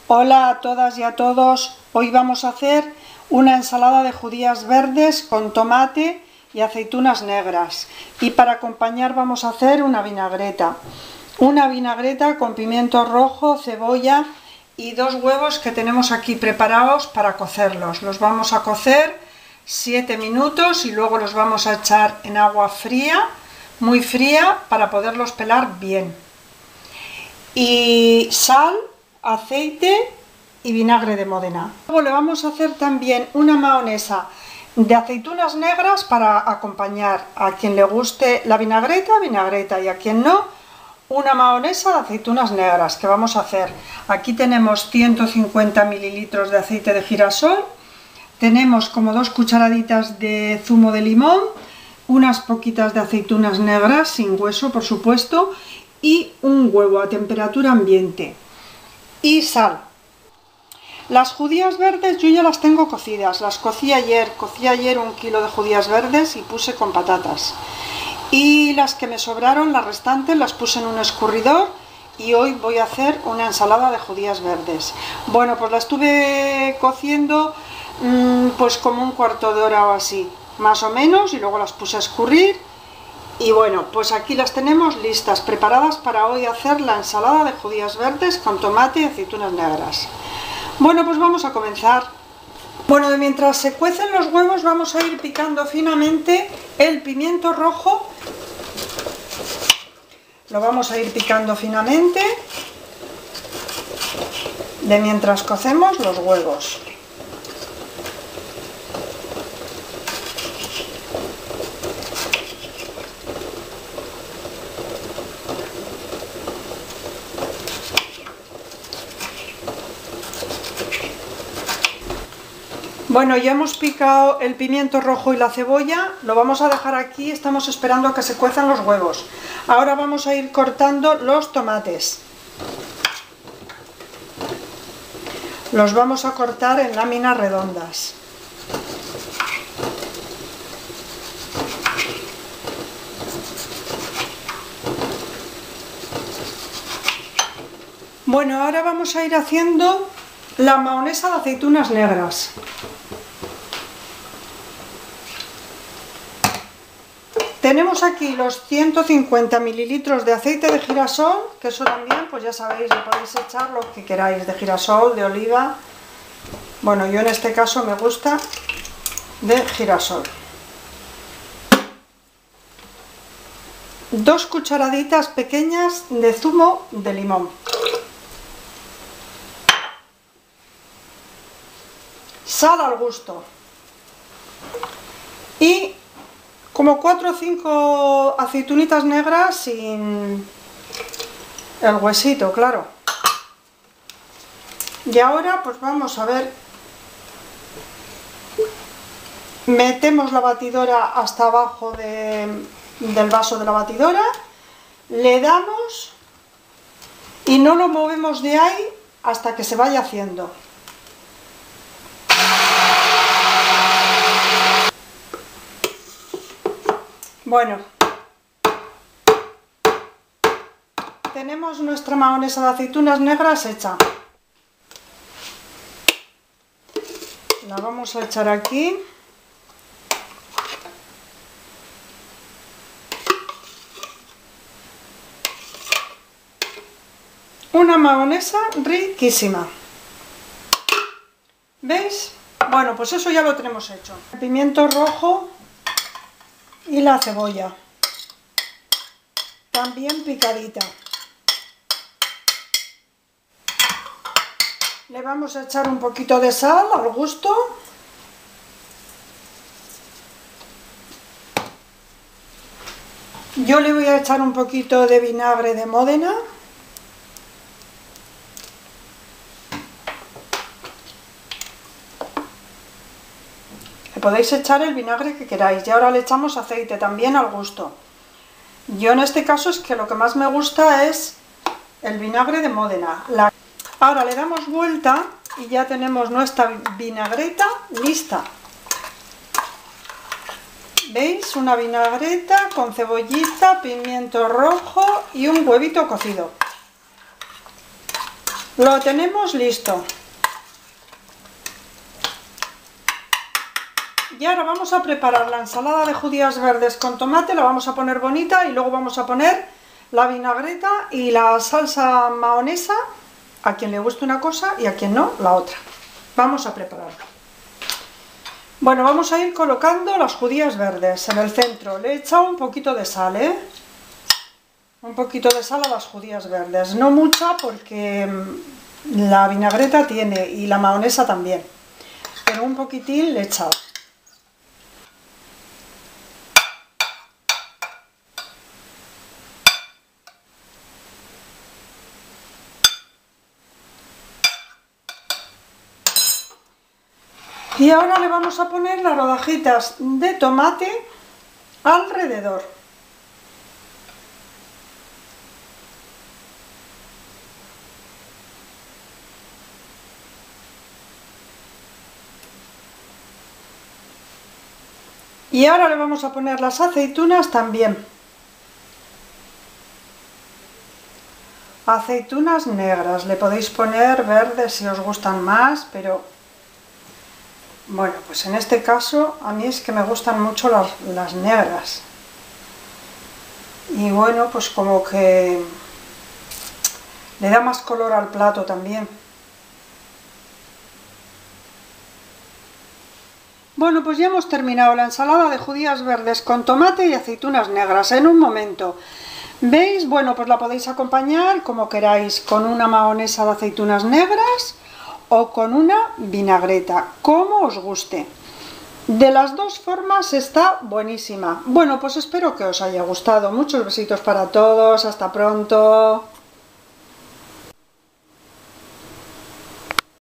Hola a todas y a todos, hoy vamos a hacer una ensalada de judías verdes con tomate y aceitunas negras, y para acompañar vamos a hacer una vinagreta con pimiento rojo, cebolla y 2 huevos que tenemos aquí preparados para cocerlos. Los vamos a cocer 7 minutos y luego los vamos a echar en agua fría, muy fría, para poderlos pelar bien. Y sal, aceite y vinagre de Módena. Luego le vamos a hacer también una mahonesa de aceitunas negras para acompañar. A quien le guste la vinagreta, y a quien no, una mahonesa de aceitunas negras que vamos a hacer. Aquí tenemos 150 mililitros de aceite de girasol, tenemos como 2 cucharaditas de zumo de limón, unas poquitas de aceitunas negras sin hueso, por supuesto, y un huevo a temperatura ambiente y sal. Las judías verdes yo ya las tengo cocidas, las cocí ayer 1 kilo de judías verdes y puse con patatas, y las que me sobraron, las restantes, las puse en un escurridor, y hoy voy a hacer una ensalada de judías verdes. Bueno, pues la estuve cociendo pues como un cuarto de hora o así, más o menos, y luego las puse a escurrir. Y bueno, pues aquí las tenemos listas, preparadas para hoy hacer la ensalada de judías verdes con tomate y aceitunas negras. Bueno, pues vamos a comenzar. Bueno, mientras se cuecen los huevos vamos a ir picando finamente el pimiento rojo. Lo vamos a ir picando finamente mientras cocemos los huevos. Bueno, ya hemos picado el pimiento rojo y la cebolla, lo vamos a dejar aquí, estamos esperando a que se cuezan los huevos. Ahora vamos a ir cortando los tomates. Los vamos a cortar en láminas redondas. Bueno, ahora vamos a ir haciendo la mahonesa de aceitunas negras. Tenemos aquí los 150 mililitros de aceite de girasol, que eso también, pues ya sabéis, le podéis echar lo que queráis, de girasol, de oliva. Bueno, yo en este caso me gusta de girasol. 2 cucharaditas pequeñas de zumo de limón. Sal al gusto. Y como 4 o 5 aceitunitas negras sin el huesito, claro. Y ahora pues vamos a ver, metemos la batidora hasta abajo del vaso de la batidora, le damos y no lo movemos de ahí hasta que se vaya haciendo. Bueno, tenemos nuestra mahonesa de aceitunas negras hecha. La vamos a echar aquí. Una mahonesa riquísima. ¿Veis? Bueno, pues eso ya lo tenemos hecho. El pimiento rojo y la cebolla también picadita. Le vamos a echar un poquito de sal al gusto. Yo le voy a echar un poquito de vinagre de Módena. Podéis echar el vinagre que queráis, y ahora le echamos aceite también al gusto. Yo en este caso es que lo que más me gusta es el vinagre de Módena. Ahora le damos vuelta y ya tenemos nuestra vinagreta lista. ¿Veis? Una vinagreta con cebollita, pimiento rojo y un huevito cocido. Lo tenemos listo. Y ahora vamos a preparar la ensalada de judías verdes con tomate, la vamos a poner bonita y luego vamos a poner la vinagreta y la salsa mahonesa, a quien le guste una cosa y a quien no, la otra. Vamos a prepararlo. Bueno, vamos a ir colocando las judías verdes en el centro. Le he echado un poquito de sal, un poquito de sal a las judías verdes. No mucha porque la vinagreta tiene y la mahonesa también. Pero un poquitín le he echado. Y ahora le vamos a poner las rodajitas de tomate alrededor. Y ahora le vamos a poner las aceitunas también. Aceitunas negras, le podéis poner verdes si os gustan más, pero bueno, pues en este caso a mí es que me gustan mucho las negras. Y bueno, pues como que le da más color al plato también. Bueno, pues ya hemos terminado la ensalada de judías verdes con tomate y aceitunas negras en un momento. ¿Veis? Bueno, pues la podéis acompañar como queráis, con una mahonesa de aceitunas negras o con una vinagreta, como os guste. De las dos formas está buenísima. Bueno, pues espero que os haya gustado. Muchos besitos para todos, hasta pronto.